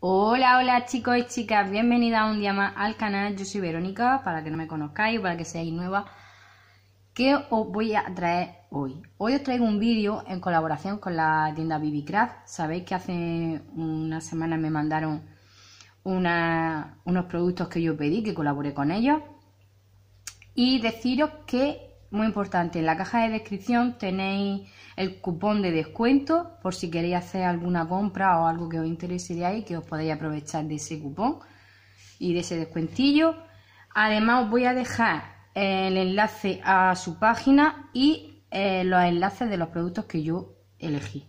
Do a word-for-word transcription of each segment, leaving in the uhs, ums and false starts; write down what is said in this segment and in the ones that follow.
Hola, hola chicos y chicas, bienvenidas un día más al canal. Yo soy Verónica, para que no me conozcáis o para que seáis nuevas. ¿Qué os voy a traer hoy? Hoy os traigo un vídeo en colaboración con la tienda BeBeCraft. Sabéis que hace unas semanas me mandaron una, unos productos que yo pedí, que colaboré con ellos. Y deciros que, muy importante, en la caja de descripción tenéis el cupón de descuento por si queréis hacer alguna compra o algo que os interese de ahí, que os podéis aprovechar de ese cupón y de ese descuentillo. Además os voy a dejar el enlace a su página y eh, los enlaces de los productos que yo elegí.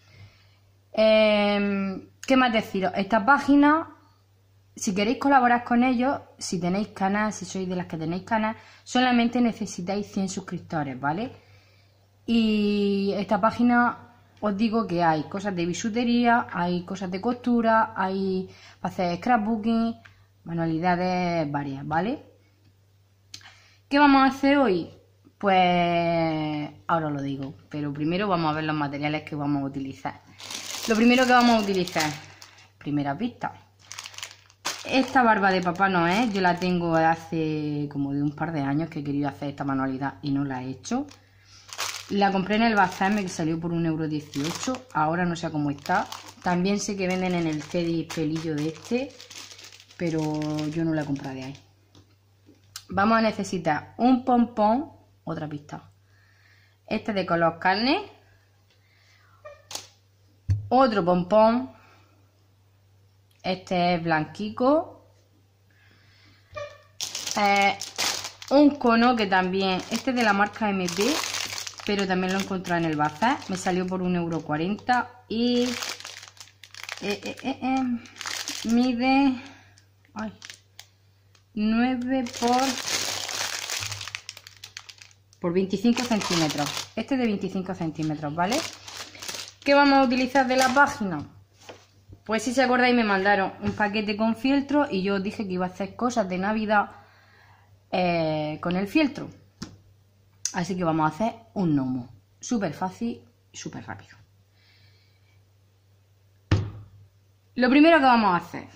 Eh, ¿Qué más deciros? Esta página, si queréis colaborar con ellos, si tenéis canal, si sois de las que tenéis canal, solamente necesitáis cien suscriptores, ¿vale? Y esta página os digo que hay cosas de bisutería, hay cosas de costura, hay para hacer scrapbooking, manualidades varias, ¿vale? ¿Qué vamos a hacer hoy? Pues ahora lo digo, pero primero vamos a ver los materiales que vamos a utilizar. Lo primero que vamos a utilizar, primera pista. Esta barba de Papá Noel, yo la tengo hace como de un par de años que he querido hacer esta manualidad y no la he hecho. La compré en el bazar, me salió por un euro dieciocho, ahora no sé cómo está. También sé que venden en el Teddy pelillo de este, pero yo no la he comprado de ahí. Vamos a necesitar un pompón, otra pista. Este de color carne. Otro pompón. Este es blanquico. Eh, un cono que también, este es de la marca M P, pero también lo encontré en el bazar. Me salió por un euro cuarenta y eh, eh, eh, eh, mide ay, nueve por, por veinticinco centímetros. Este es de veinticinco centímetros, ¿vale? ¿Qué vamos a utilizar de la página? Pues si se acordáis me mandaron un paquete con fieltro y yo os dije que iba a hacer cosas de Navidad eh, con el fieltro. Así que vamos a hacer un gnomo. Súper fácil y súper rápido. Lo primero que vamos a hacer,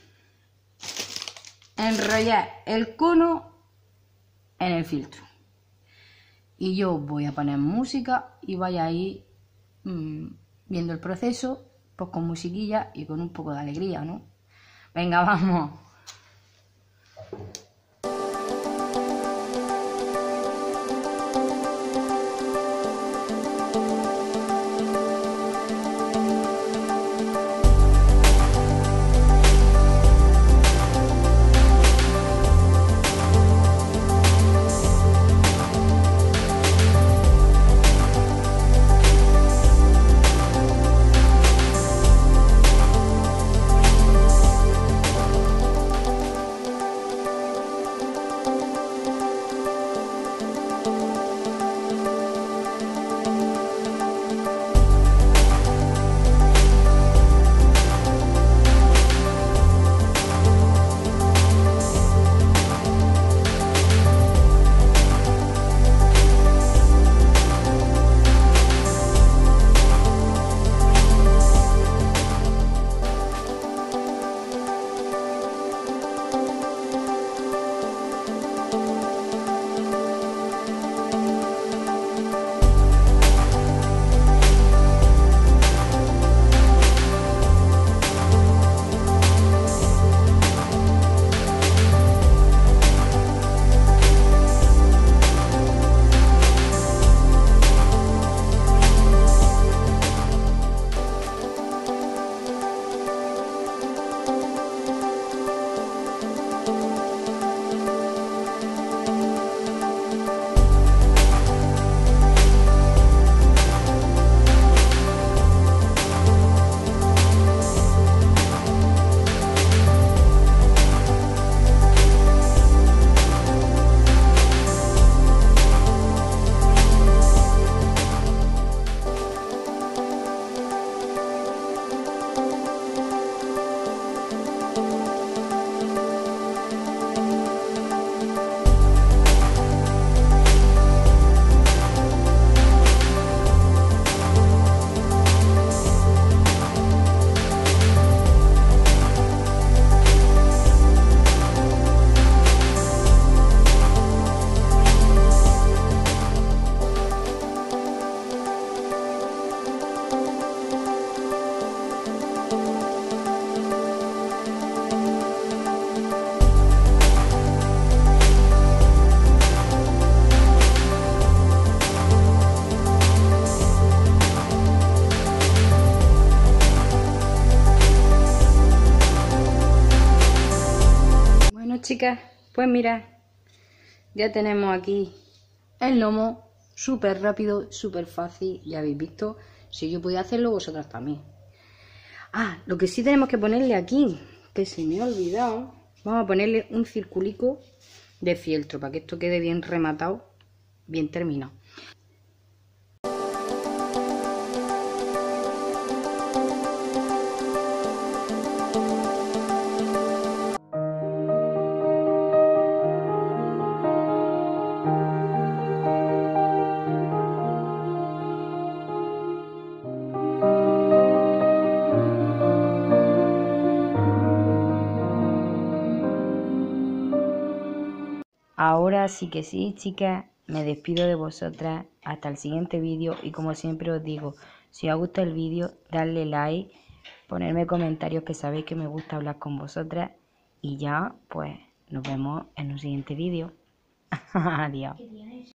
enrollar el cono en el filtro. Y yo voy a poner música y vais a ir mmm, viendo el proceso, pues con musiquilla y con un poco de alegría, ¿no? Venga, vamos. chicas, pues mirad, ya tenemos aquí el lomo, súper rápido, súper fácil, ya habéis visto. Si yo podía hacerlo, vosotras también. Ah, lo que sí tenemos que ponerle aquí, que se me ha olvidado, vamos a ponerle un circulico de fieltro para que esto quede bien rematado, bien terminado. Ahora sí que sí, chicas, me despido de vosotras hasta el siguiente vídeo y como siempre os digo, si os gusta el vídeo, darle like, ponerme comentarios que sabéis que me gusta hablar con vosotras y ya, pues nos vemos en un siguiente vídeo. Adiós.